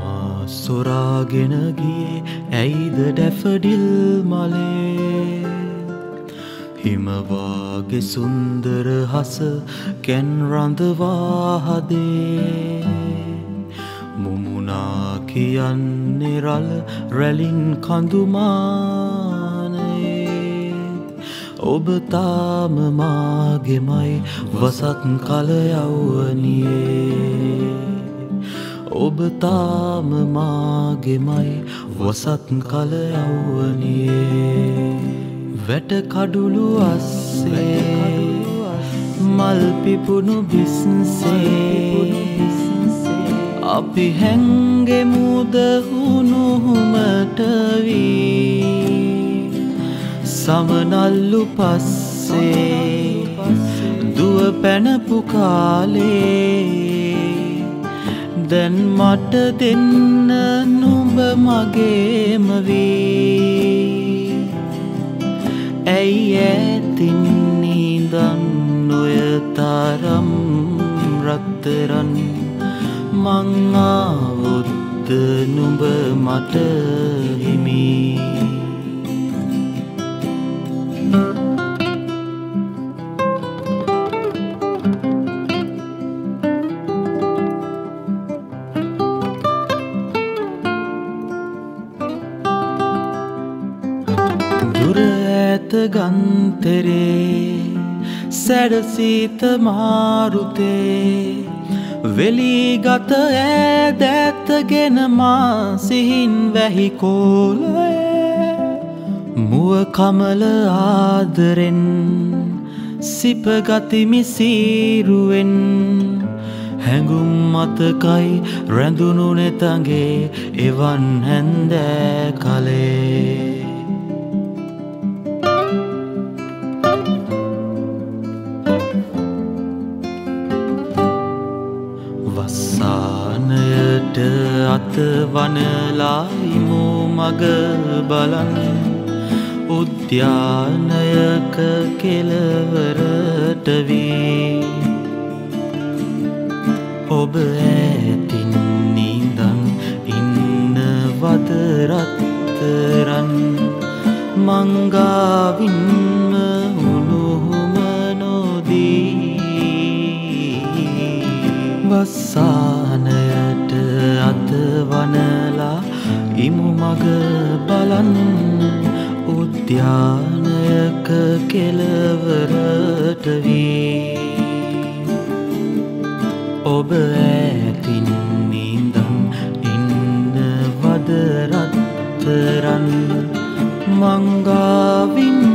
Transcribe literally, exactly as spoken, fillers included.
මා සොරාගෙන ගියේ ඇයිද ඩැෆඩිල් මලේ හිම වාගේ සුන්දර හස කැන් රඳවා හදේ මුමුණා කියන්නේ රළ රැලින් කඳුමානේ ඔබ තාම මාගෙමයි වසත් කල යවුවනියේ ඔබ තාම මාගෙමයි වසත් කල යවුවනියේ වැට කඩුළු අස්සේ මල් පිපුණු බිස්සේ අපි හැංගෙමුද හුණුහුමට වී සමනල්ලු පස්සේ දුව පැනපු කාලේ දැන් මට දෙන්න නුඹ මගේම වී ඇයි ඇතින් නිදන් ඔය තරම් රත්තරන් මං ආවොත් නුඹ මට හිමි දුර ඈත ගන්තරේ සැඩසීත මාරුතේ වෙලිගත ඈදැත්තගෙන මා සිහින් වැහි කෝලය මුව කමල ආදරෙන් සිපගතිමි සීරුවෙන් හැඟුම් මතකයි රැඳුණු නෙතගේ එවන් හැන්දෑ කලේ වස්සානයට අත වනලා ඉමු මග බලන් උද්‍යානයක කෙළවරට වී ඔබ ඈතින් නිදන් ඉන්නවද රත්තරන් මංගාවින්ම උණුහුම නොදී වස්සානයට අත වනලා ඉමු මග බලන් උද්‍යානයක කෙළවරට වී ඔබ ඈතින් නිදන් ඉන්නවද රත්තරන් මංගාවින්